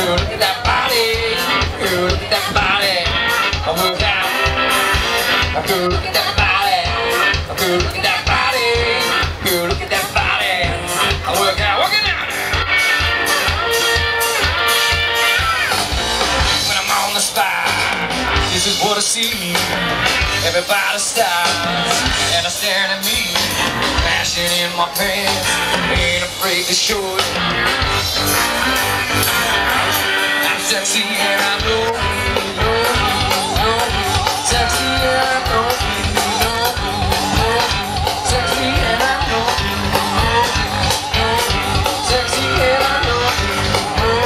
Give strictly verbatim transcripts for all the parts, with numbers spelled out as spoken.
Girl, look at that body. Girl, look at that body. I work out. Girl, look at that body. Girl, look at that body. Girl, look at that body. I work out. Work it out. When I'm on the spot, this is what I see. Everybody stops and they're staring at me, flashing in my pants, ain't afraid to show it. I'm sexy and I know, know, know, sexy and I know, know, know, sexy and I know, know, know, sexy and I know, know,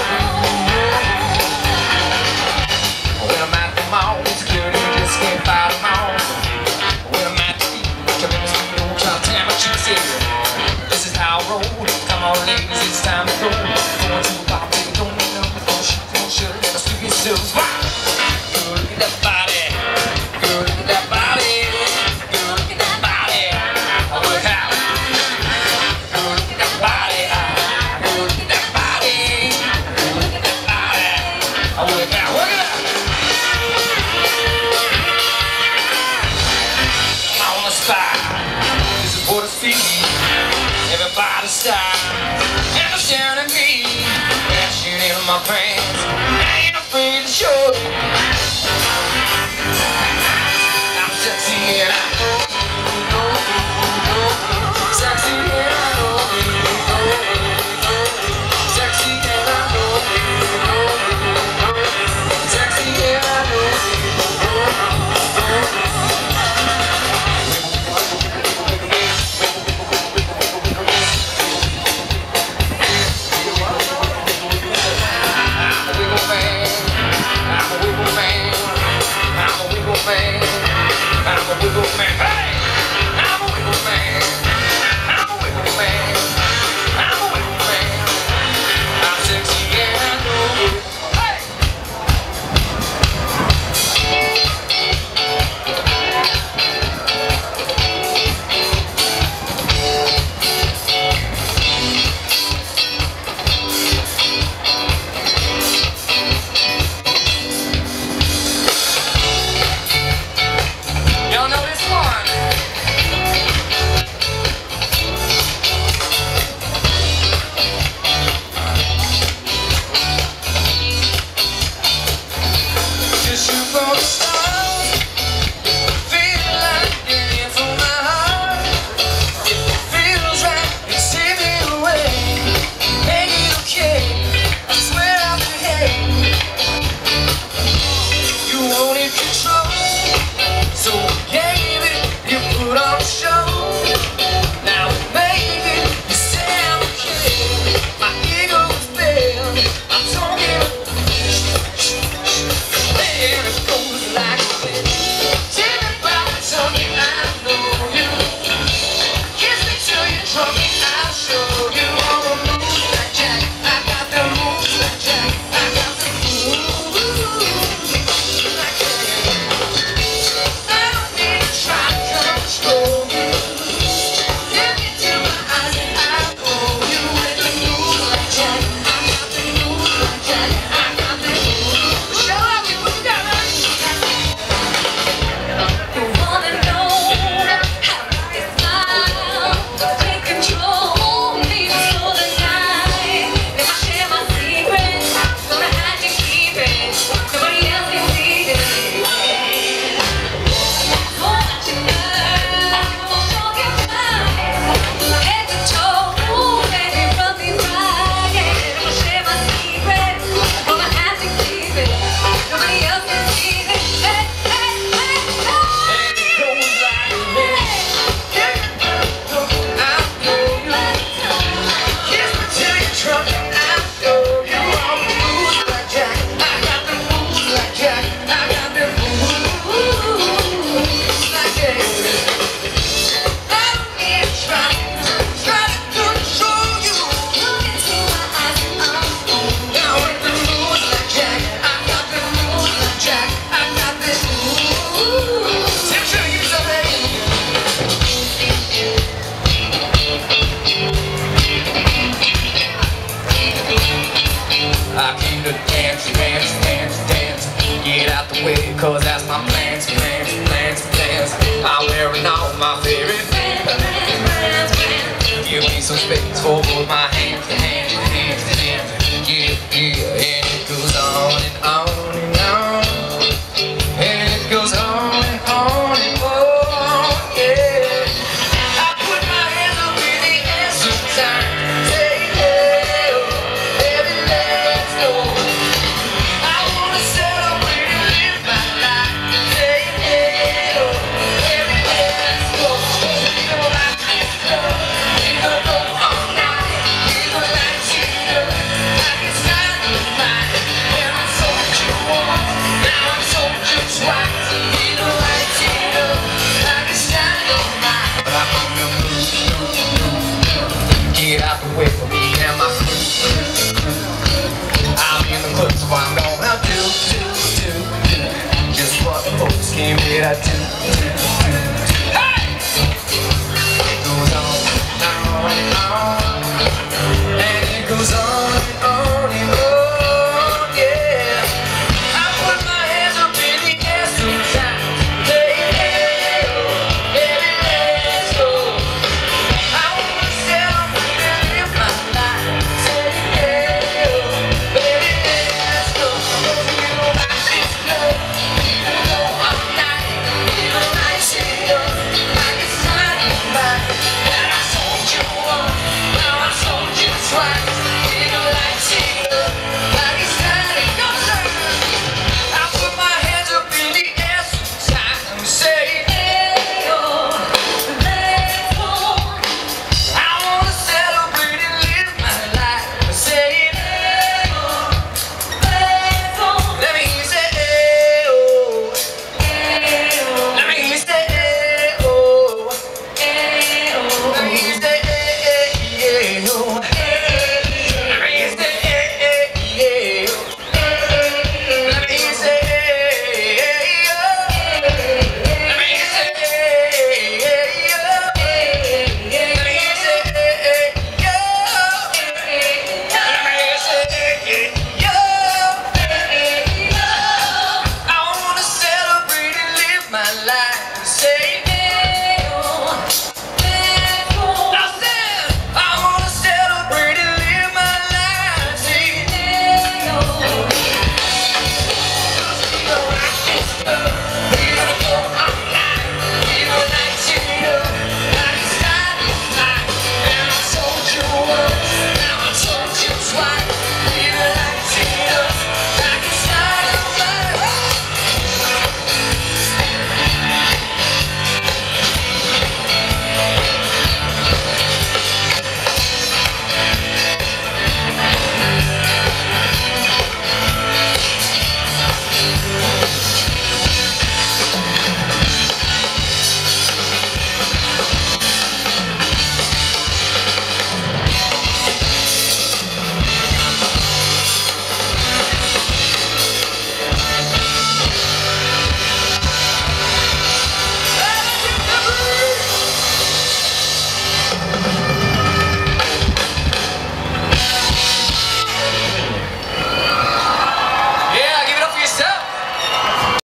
know. When I'm at the mall, security just can't fight them all. When I'm at the beach, I'm in the studio trying to tell my chicks here. This is how I roll. Come on, ladies, it's time to go. Going to a bar, baby, don't need no before she don't shut it. Let's do it yourselves. Girl, look at that body. Girl, look at that body. Girl, look at that body. I work out. Girl, look at that body. Girl, look at that body. Girl, look at that body. I work out. Work it out. On the spot, this is what I see. Everybody stops and they're staring at me, flashing in my pants, ain't afraid to show it. I'm sexy and I know, know, know, sexy and I know, know, know, sexy and I know, know, know, sexy and I know, know, know. I'm a wiggle man. I came to dance, dance, dance, dance. Get out the way, cause that's my plans, plans, plans, plans. I'm wearing all my favorite plans, plans. Give me some space for both my hands, hands, hands, hands. Yeah, yeah, and it goes on and on and on. And it goes on and on and on, yeah. I put my hands up in the air sometimes. Say, hey, oh, baby, let's go. I wanna celebrate and live my life. Say, hey, oh, baby, let's go. We gon' rock this club. We gon' go all night. We gon' light it up like it's dynamite. And I'm so what you want. Now I'm so what you try. We gon' light it up like it's dynamite. But I'm on the move, move, move. Get out the way for me and my crew. I'm in the club, so I'm gonna do, do, do, do just what the folks came here to do.